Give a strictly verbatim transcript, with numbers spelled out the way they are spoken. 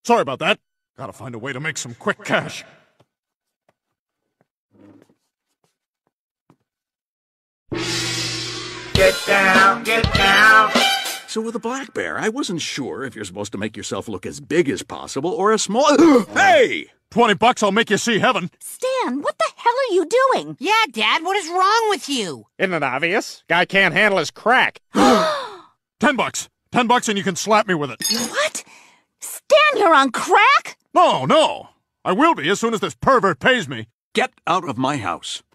Sorry about that. Gotta find a way to make some quick cash. Get down, get down. So with a black bear, I wasn't sure if you're supposed to make yourself look as big as possible or as small. Hey! Twenty bucks, I'll make you see heaven. Stan, what the hell are you doing? Yeah, Dad, what is wrong with you? Isn't it obvious? Guy can't handle his crack. Ten bucks. Ten bucks and you can slap me with it. What? Stan, you're on crack? No, no. I will be as soon as this pervert pays me. Get out of my house.